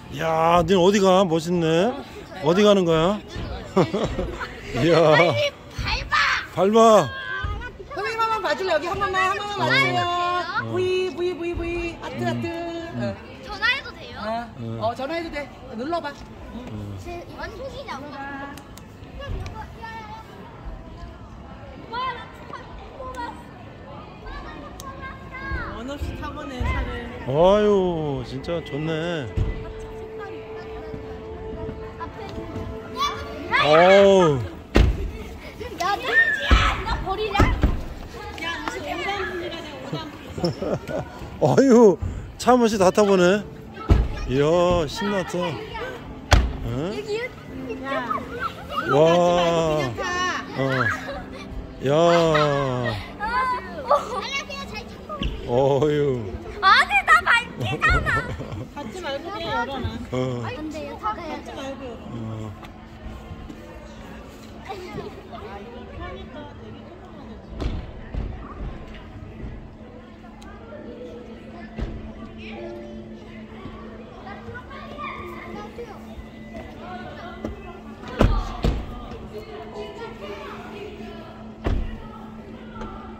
야, 너 어디 가? 멋있네. 어디 가는 거야? 이야. 밟아. 선생님 한번 봐줄래? 여기 한 번만 봐주세요. V 하트. 전화해도 돼요? 전화해도 돼. 눌러봐. 제 완전히냐? 원 없이 타보네 차를. 아유, 진짜 좋네. 어우. 야, 나 버리냐? 야 무슨 오담분이라냐 오담분. 아유, 차 한 번씩 다 타보네. 이야, 신났어. 응? 와. 그냥 타. 야. 어휴. 아니, 나 밟히잖아. 닫지 말고 그냥 열어놔. 안 돼요, 닫아요. 닫지 말고 열어. 어. 아 이거 펴니까 되게